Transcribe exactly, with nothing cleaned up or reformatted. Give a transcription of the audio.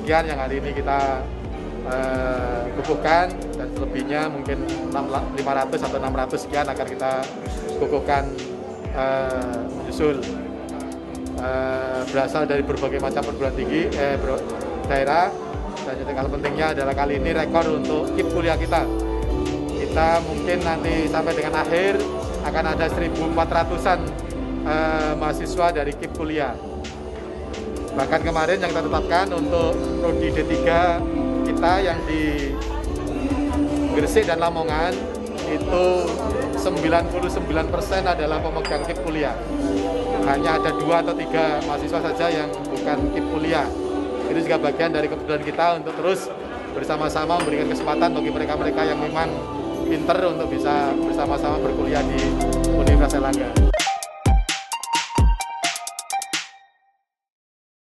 sekian yang hari ini kita uh, kukuhkan, dan selebihnya mungkin lima ratus atau enam ratus sekian akan kita kukuhkan uh, menyusul. Uh, berasal dari berbagai macam perguruan tinggi eh, daerah, dan yang paling pentingnya adalah kali ini rekor untuk K I P kuliah kita. Kita mungkin nanti sampai dengan akhir akan ada seribu empat ratusan uh, mahasiswa dari K I P kuliah. Bahkan kemarin yang kita tetapkan untuk prodi D tiga kita yang di Gresik dan Lamongan itu sembilan puluh sembilan persen adalah pemegang K I P kuliah. Hanya ada dua atau tiga mahasiswa saja yang bukan K I P kuliah. Itu juga bagian dari kebutuhan kita untuk terus bersama-sama memberikan kesempatan bagi mereka-mereka yang memang pinter untuk bisa bersama-sama berkuliah di Universitas Airlangga.